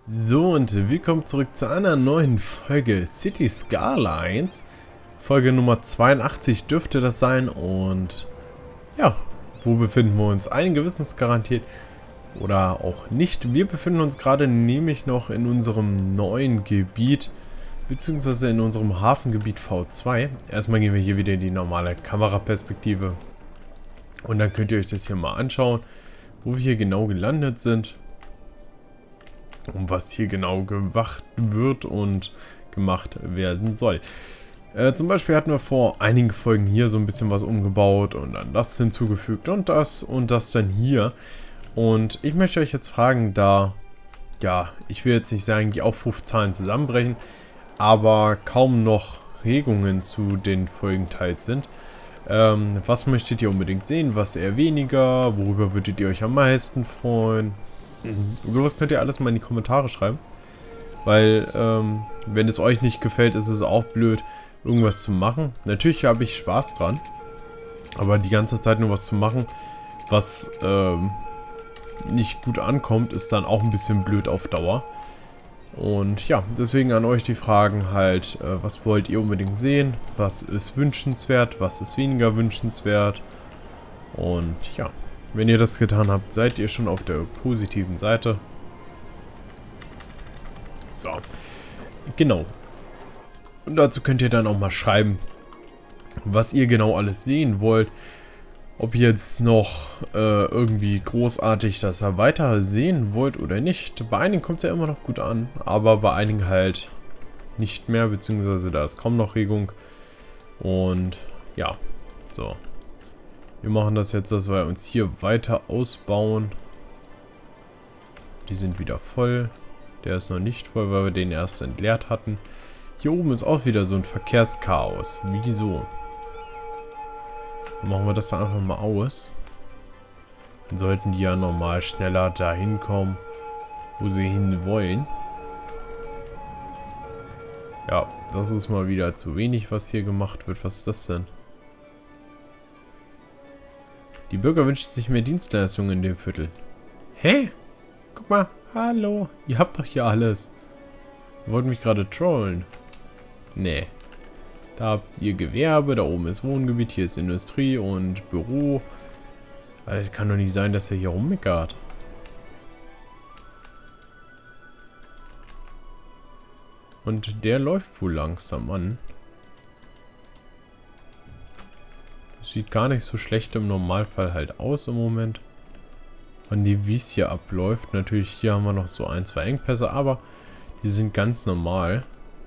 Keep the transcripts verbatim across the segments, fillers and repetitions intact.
So, und willkommen zurück zu einer neuen Folge City Skylines. Folge Nummer zweiundachtzig dürfte das sein. Und ja, wo befinden wir uns? Einige wissen es garantiert oder auch nicht. Wir befinden uns gerade nämlich noch in unserem neuen Gebiet, beziehungsweise in unserem Hafengebiet V zwei. Erstmal gehen wir hier wieder in die normale Kameraperspektive. Und dann könnt ihr euch das hier mal anschauen, wo wir hier genau gelandet sind. Um was hier genau gewacht wird und gemacht werden soll. Äh, zum Beispiel hatten wir vor einigen Folgen hier so ein bisschen was umgebaut und dann das hinzugefügt und das und das dann hier. Und ich möchte euch jetzt fragen, da, ja, ich will jetzt nicht sagen, die Aufrufzahlen zusammenbrechen, aber kaum noch Regungen zu den Folgenteils sind. Ähm, was möchtet ihr unbedingt sehen, was eher weniger, worüber würdet ihr euch am meisten freuen? Sowas könnt ihr alles mal in die Kommentare schreiben. Weil, ähm, wenn es euch nicht gefällt, ist es auch blöd, irgendwas zu machen. Natürlich habe ich Spaß dran. Aber die ganze Zeit nur was zu machen, was, ähm, nicht gut ankommt, ist dann auch ein bisschen blöd auf Dauer. Und ja, deswegen an euch die Fragen halt, äh, was wollt ihr unbedingt sehen? Was ist wünschenswert? Was ist weniger wünschenswert? Und ja. Wenn ihr das getan habt, seid ihr schon auf der positiven Seite. So. Genau. Und dazu könnt ihr dann auch mal schreiben, was ihr genau alles sehen wollt. Ob ihr jetzt noch äh, irgendwie großartig das weiter sehen wollt oder nicht. Bei einigen kommt es ja immer noch gut an, aber bei einigen halt nicht mehr, beziehungsweise da ist kaum noch Regung. Und ja, so. Wir machen das jetzt, dass wir uns hier weiter ausbauen. Die sind wieder voll. Der ist noch nicht voll, weil wir den erst entleert hatten. Hier oben ist auch wieder so ein Verkehrschaos. Wieso? Dann machen wir das dann einfach mal aus. Dann sollten die ja normal schneller dahin kommen, wo sie hin wollen. Ja, das ist mal wieder zu wenig, was hier gemacht wird. Was ist das denn? Die Bürger wünschen sich mehr Dienstleistungen in dem Viertel. Hä? Guck mal. Hallo. Ihr habt doch hier alles. Ihr wollt mich gerade trollen. Nee. Da habt ihr Gewerbe. Da oben ist Wohngebiet. Hier ist Industrie und Büro. Es kann doch nicht sein, dass er hier rummeckert. Und der läuft wohl langsam an. Sieht gar nicht so schlecht im Normalfall halt aus im Moment. Und die, wie es hier abläuft. Natürlich, hier haben wir noch so ein, zwei Engpässe, aber die sind ganz normal.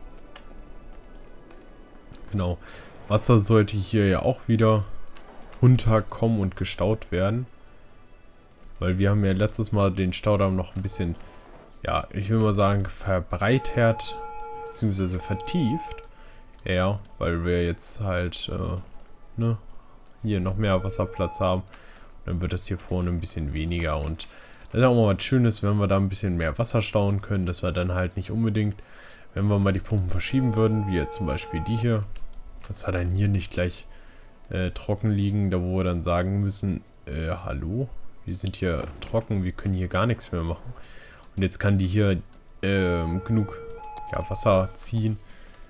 Genau. Wasser sollte hier ja auch wieder runterkommen und gestaut werden. Weil wir haben ja letztes Mal den Staudamm noch ein bisschen, ja, ich will mal sagen, verbreitert, beziehungsweise vertieft. Ja, weil wir jetzt halt, äh, ne, hier noch mehr Wasserplatz haben. Dann wird das hier vorne ein bisschen weniger. Und das ist auch mal was Schönes, wenn wir da ein bisschen mehr Wasser stauen können, dass wir dann halt nicht unbedingt, wenn wir mal die Pumpen verschieben würden, wie jetzt zum Beispiel die hier, dass wir dann hier nicht gleich äh, trocken liegen, da wo wir dann sagen müssen, äh, hallo, wir sind hier trocken, wir können hier gar nichts mehr machen. Und jetzt kann die hier äh, genug ja, Wasser ziehen.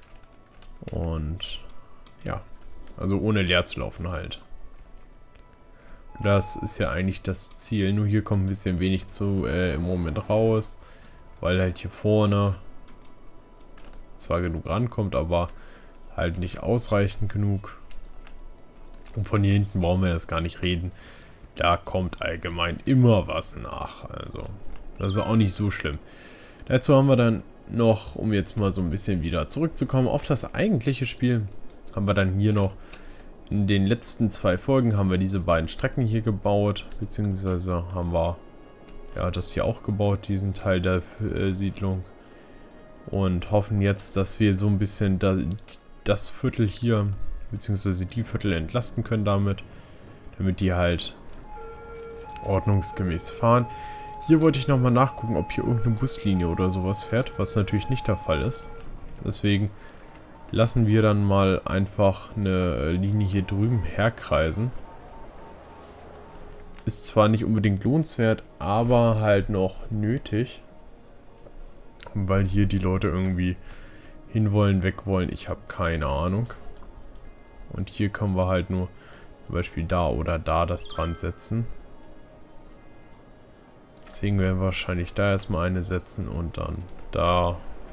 Und ja, also ohne leer zu laufen halt. Das ist ja eigentlich das Ziel. Nur hier kommt ein bisschen wenig zu äh, im Moment raus. Weil halt hier vorne zwar genug rankommt, aber halt nicht ausreichend genug. Und von hier hinten brauchen wir jetzt gar nicht reden. Da kommt allgemein immer was nach. Also, das ist auch nicht so schlimm. Dazu haben wir dann noch, um jetzt mal so ein bisschen wieder zurückzukommen auf das eigentliche Spiel, haben wir dann hier noch in den letzten zwei Folgen haben wir diese beiden Strecken hier gebaut, beziehungsweise haben wir ja das hier auch gebaut, diesen Teil der äh, Siedlung. Und hoffen jetzt, dass wir so ein bisschen da, das Viertel hier, beziehungsweise die Viertel entlasten können damit, damit die halt ordnungsgemäß fahren. Hier wollte ich nochmal nachgucken, ob hier irgendeine Buslinie oder sowas fährt, was natürlich nicht der Fall ist. Deswegen lassen wir dann mal einfach eine Linie hier drüben herkreisen. Ist zwar nicht unbedingt lohnenswert, aber halt noch nötig. Weil hier die Leute irgendwie hinwollen, weg wollen. Ich habe keine Ahnung. Und hier können wir halt nur zum Beispiel da oder da das dran setzen. Deswegen werden wir wahrscheinlich da erstmal eine setzen und dann da.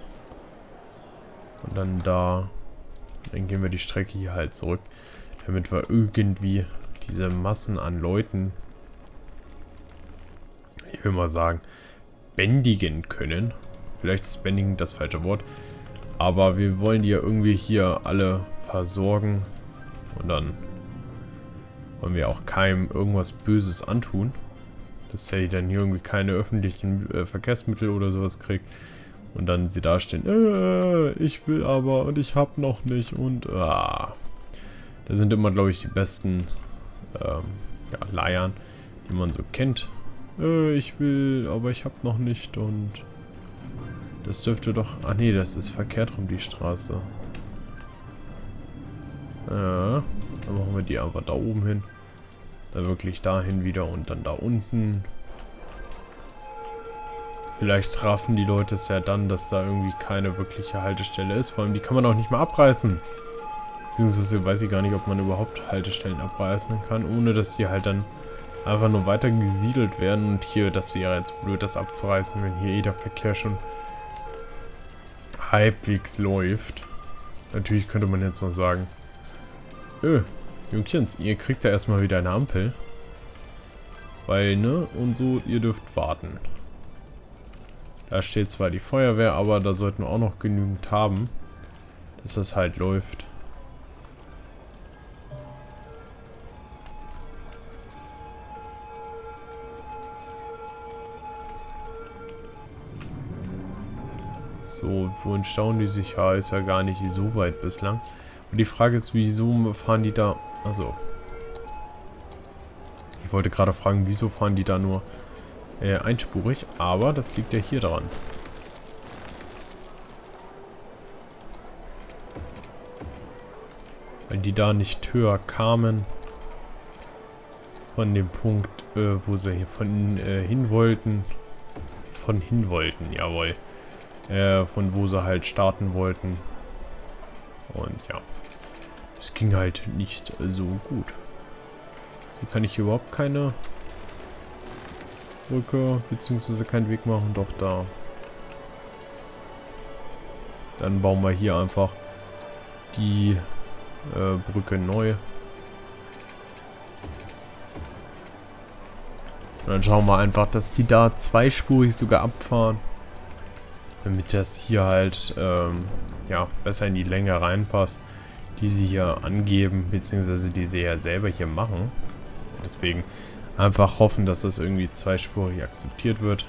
Und dann da. Dann gehen wir die Strecke hier halt zurück. Damit wir irgendwie diese Massen an Leuten, ich will mal sagen, bändigen können. Vielleicht ist bändigen das falsche Wort. Aber wir wollen die ja irgendwie hier alle versorgen. Und dann wollen wir auch keinem irgendwas Böses antun. Dass er dann hier irgendwie keine öffentlichen äh, Verkehrsmittel oder sowas kriegt. Und dann sie da stehen, äh, ich will aber und ich hab noch nicht und ah. Das sind immer, glaube ich, die besten ähm, ja, Leiern, die man so kennt. Äh, ich will, aber ich hab noch nicht und das dürfte doch... Ah nee, das ist verkehrt rum, die Straße. Ja, dann machen wir die einfach da oben hin. Dann wirklich dahin wieder und dann da unten. Vielleicht raffen die Leute es ja dann, dass da irgendwie keine wirkliche Haltestelle ist. Vor allem, die kann man auch nicht mehr abreißen. Beziehungsweise weiß ich gar nicht, ob man überhaupt Haltestellen abreißen kann, ohne dass die halt dann einfach nur weiter gesiedelt werden. Und hier, das wäre jetzt blöd, das abzureißen, wenn hier eh der Verkehr schon halbwegs läuft. Natürlich könnte man jetzt noch sagen, öh, Jungchens, ihr kriegt ja erstmal wieder eine Ampel. Weil, ne, und so, ihr dürft warten. Da steht zwar die Feuerwehr, aber da sollten wir auch noch genügend haben, dass das halt läuft. So, wohin stauen die sich? Ja, ist ja gar nicht so weit bislang. Und die Frage ist, wieso fahren die da... Also, ich wollte gerade fragen, wieso fahren die da nur äh, einspurig? Aber das liegt ja hier dran. Weil die da nicht höher kamen von dem Punkt, äh, wo sie hier von äh, hin wollten. Von hin wollten, jawohl. Äh, von wo sie halt starten wollten. Und ja. Es ging halt nicht so gut. So kann ich überhaupt keine Brücke, beziehungsweise keinen Weg machen. Doch da. Dann bauen wir hier einfach die äh, Brücke neu. Und dann schauen wir einfach, dass die da zweispurig sogar abfahren. Damit das hier halt ähm, ja, besser in die Länge reinpasst, die sie hier angeben, beziehungsweise die sie ja selber hier machen. Deswegen einfach hoffen, dass das irgendwie zweispurig akzeptiert wird.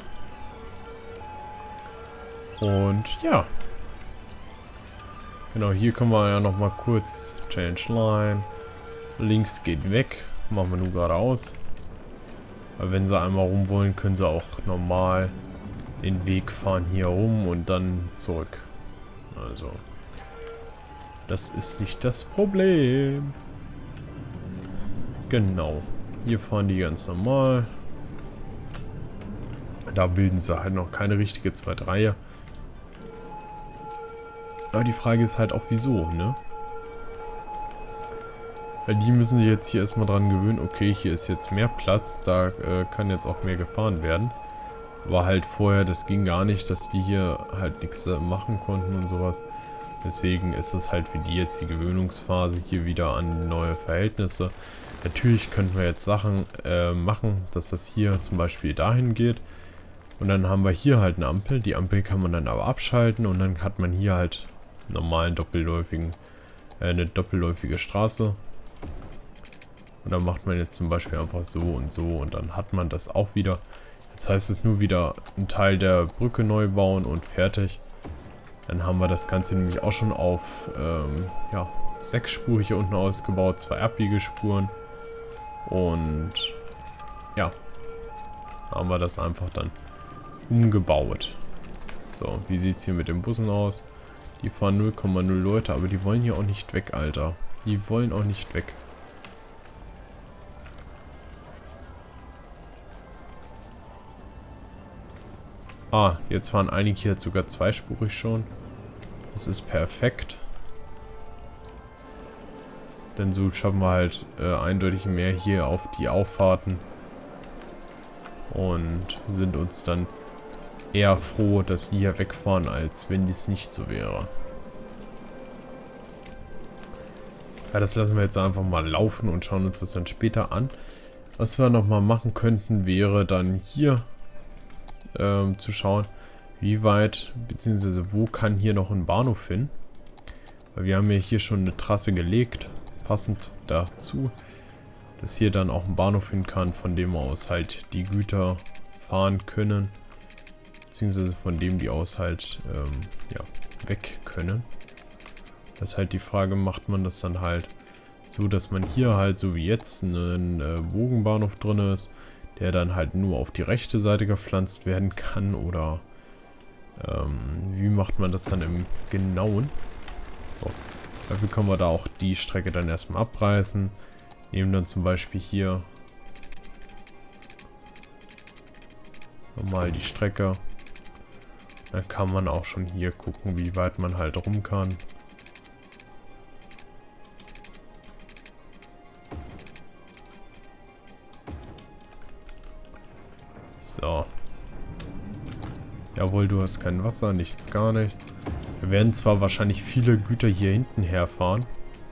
Und ja. Genau, hier können wir ja nochmal kurz Change Line. Links geht weg. Machen wir nur geradeaus. Weil wenn sie einmal rum wollen, können sie auch normal den Weg fahren hier rum und dann zurück. Also, das ist nicht das Problem. Genau. Hier fahren die ganz normal. Da bilden sie halt noch keine richtige zweite Reihe. Aber die Frage ist halt auch wieso, ne? Weil die müssen sich jetzt hier erstmal dran gewöhnen. Okay, hier ist jetzt mehr Platz. Da äh, kann jetzt auch mehr gefahren werden. War halt vorher, das ging gar nicht, dass die hier halt nichts äh, machen konnten und sowas. Deswegen ist das halt für die jetzt die Gewöhnungsphase hier wieder an neue Verhältnisse. Natürlich könnten wir jetzt Sachen äh, machen, dass das hier zum Beispiel dahin geht. Und dann haben wir hier halt eine Ampel. Die Ampel kann man dann aber abschalten und dann hat man hier halt normalen doppelläufigen, äh, eine doppelläufige Straße. Und dann macht man jetzt zum Beispiel einfach so und so und dann hat man das auch wieder. Jetzt heißt es nur wieder einen Teil der Brücke neu bauen und fertig. Dann haben wir das Ganze nämlich auch schon auf ähm, ja, sechsspurig hier unten ausgebaut, zwei Abbiegespuren. Und ja, haben wir das einfach dann umgebaut. So, wie sieht es hier mit den Bussen aus? Die fahren null Komma null Leute, aber die wollen hier auch nicht weg, Alter. Die wollen auch nicht weg. Ah, jetzt fahren einige hier sogar zweispurig schon. Das ist perfekt. Denn so schaffen wir halt äh, eindeutig mehr hier auf die Auffahrten. Und sind uns dann eher froh, dass die hier wegfahren, als wenn dies nicht so wäre. Ja, das lassen wir jetzt einfach mal laufen und schauen uns das dann später an. Was wir nochmal machen könnten, wäre dann hier ähm, zu schauen, wie weit, beziehungsweise wo kann hier noch ein Bahnhof hin. Weil wir haben ja hier schon eine Trasse gelegt, passend dazu, dass hier dann auch ein Bahnhof hin kann, von dem aus halt die Güter fahren können. Beziehungsweise von dem die aus halt ähm, ja, weg können. Das ist halt die Frage, macht man das dann halt so, dass man hier halt so wie jetzt einen äh, Bogenbahnhof drin ist, der dann halt nur auf die rechte Seite gepflanzt werden kann, oder ähm, wie macht man das dann im Genauen? So. Dafür können wir da auch die Strecke dann erstmal abreißen. Nehmen dann zum Beispiel hier nochmal die Strecke. Dann kann man auch schon hier gucken, wie weit man halt rum kann. So. Jawohl, du hast kein Wasser, nichts, gar nichts. Wir werden zwar wahrscheinlich viele Güter hier hinten herfahren.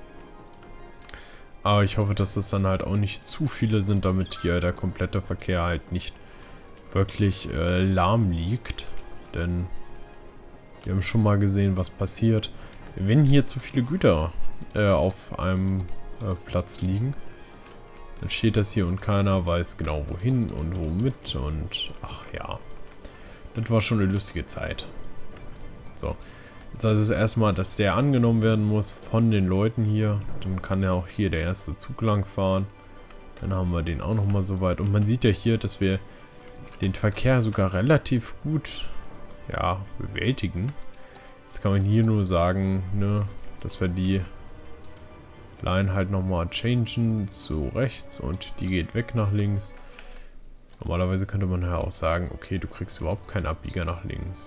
Aber ich hoffe, dass es dann halt auch nicht zu viele sind, damit hier der komplette Verkehr halt nicht wirklich äh, lahm liegt. Denn wir haben schon mal gesehen, was passiert, wenn hier zu viele Güter äh, auf einem äh, Platz liegen. Dann steht das hier und keiner weiß genau wohin und womit und ach ja. Das war schon eine lustige Zeit. So. Jetzt heißt es erstmal, dass der angenommen werden muss von den Leuten hier. Dann kann ja auch hier der erste Zug lang fahren. Dann haben wir den auch nochmal so weit. Und man sieht ja hier, dass wir den Verkehr sogar relativ gut, ja, bewältigen. Jetzt kann man hier nur sagen, ne, dass wir die Line halt nochmal changen zu rechts und die geht weg nach links. Normalerweise könnte man ja auch sagen, okay, du kriegst überhaupt keinen Abbieger nach links.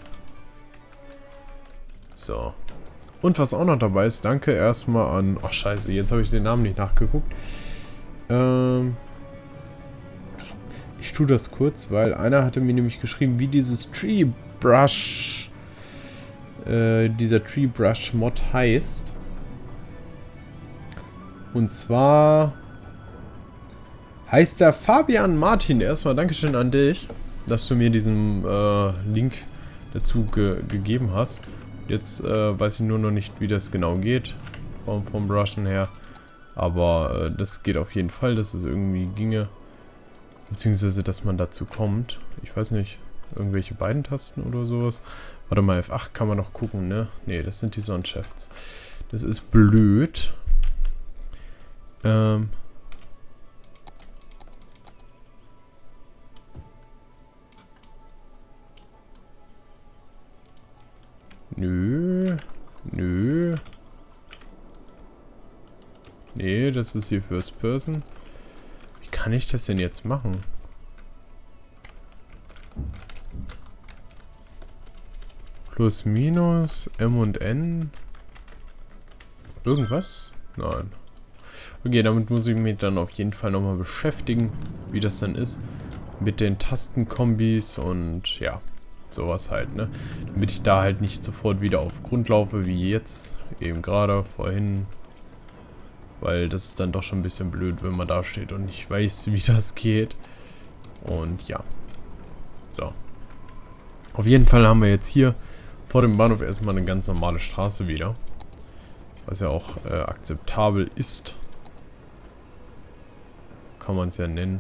So. Und was auch noch dabei ist, danke erstmal an... Ach scheiße, jetzt habe ich den Namen nicht nachgeguckt. Ähm... Ich tue das kurz, weil einer hatte mir nämlich geschrieben, wie dieses Tree Brush... Äh, dieser Tree Brush Mod heißt. Und zwar... heißt der Fabian Martin. Erstmal Dankeschön an dich, dass du mir diesen äh, Link dazu ge gegeben hast. Jetzt äh, weiß ich nur noch nicht, wie das genau geht, vom, vom Brushen her. Aber äh, das geht auf jeden Fall, dass es irgendwie ginge. Beziehungsweise, dass man dazu kommt. Ich weiß nicht, irgendwelche beiden Tasten oder sowas. Warte mal, F acht kann man noch gucken, ne? Ne, das sind die Soundshafts. Das ist blöd. Ähm... Nö. Nö. Nee, das ist hier First Person. Wie kann ich das denn jetzt machen? Plus, minus, M und N. Irgendwas? Nein. Okay, damit muss ich mich dann auf jeden Fall nochmal beschäftigen, wie das dann ist. Mit den Tastenkombis und ja. Sowas halt, ne? Damit ich da halt nicht sofort wieder auf Grund laufe, wie jetzt, eben gerade vorhin. Weil das ist dann doch schon ein bisschen blöd, wenn man da steht und nicht weiß, wie das geht. Und ja. So. Auf jeden Fall haben wir jetzt hier vor dem Bahnhof erstmal eine ganz normale Straße wieder. Was ja auch äh, akzeptabel ist. Kann man es ja nennen.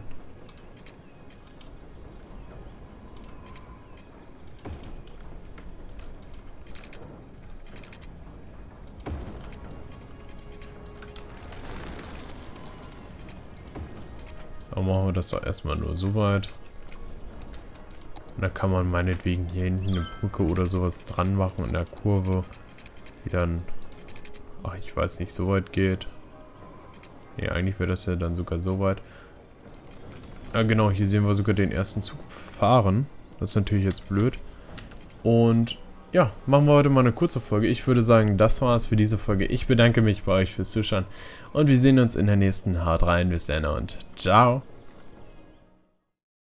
Dann machen wir das doch erstmal nur so weit. Und dann kann man meinetwegen hier hinten eine Brücke oder sowas dran machen in der Kurve. Die dann, ach ich weiß nicht, so weit geht. Ne, eigentlich wäre das ja dann sogar so weit. Ja genau, hier sehen wir sogar den ersten Zug fahren. Das ist natürlich jetzt blöd. Und ja, machen wir heute mal eine kurze Folge. Ich würde sagen, das war's für diese Folge. Ich bedanke mich bei euch fürs Zuschauen und wir sehen uns in der nächsten. Haut rein, bis dann und ciao.